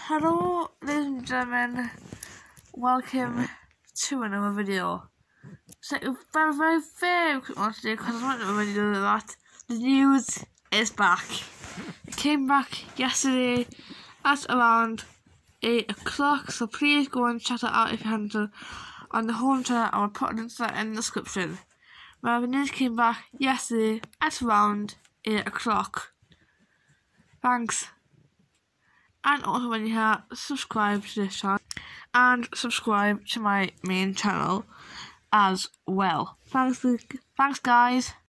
Hello ladies and gentlemen, welcome to another video. So very quick one today because I want to already know that the news is back. It came back yesterday at around 8 o'clock, so please go and check it out if you haven't on the home channel. I will put a link to that in the description. Well, the news came back yesterday at around 8 o'clock. Thanks. And also when you're here, subscribe to this channel and subscribe to my main channel as well. Thanks guys.